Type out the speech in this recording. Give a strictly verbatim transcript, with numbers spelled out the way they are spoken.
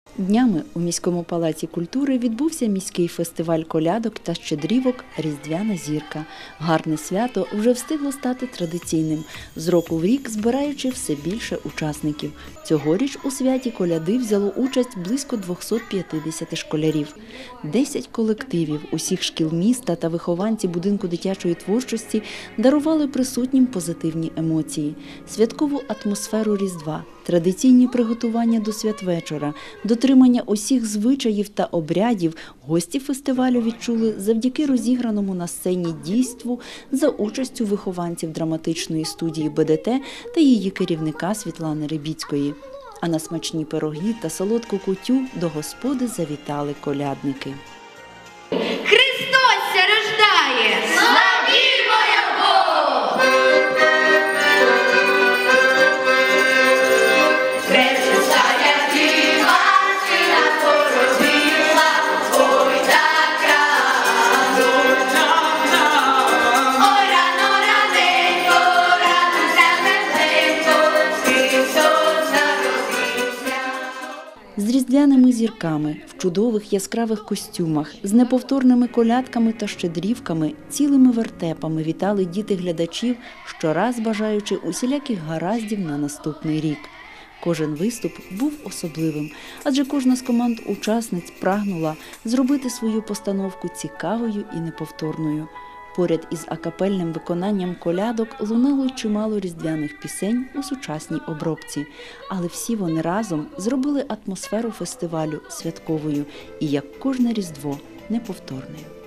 Днями у міському палаці культури відбувся міський фестиваль колядок та щедрівок «Різдвяна зірка». Гарне свято вже встигло стати традиційним, з року в рік збираючи все більше учасників. Цьогоріч у святі коляди взяло участь близько двохсот п'ятдесят школярів. Десять колективів усіх шкіл міста та вихованці будинку дитячої творчості дарували присутнім позитивні емоції, святкову атмосферу Різдва, традиційні приготування до святвечора, дотримання усіх звичаїв та обрядів гості фестивалю відчули завдяки розіграному на сцені дійству за участю вихованців драматичної студії Б Д Т та її керівника Світлани Рибіцької. А на смачні пироги та солодку кутю до господи завітали колядники. Христос ся рождає! Славімо Його! Пречистая Діва сина породила, ой, так рано. Ой, рано, раненько, радуйся, земленько, Христос народився. З різдвяними зірками, в чудових яскравих костюмах, з неповторними колядками та щедрівками, цілими вертепами вітали діти-глядачів, щораз бажаючи усіляких гараздів на наступний рік. Кожен виступ був особливим, адже кожна з команд-учасниць прагнула зробити свою постановку цікавою і неповторною. Поряд із акапельним виконанням колядок лунало й чимало різдвяних пісень у сучасній обробці. Але всі вони разом зробили атмосферу фестивалю святковою і, як кожне Різдво, неповторною.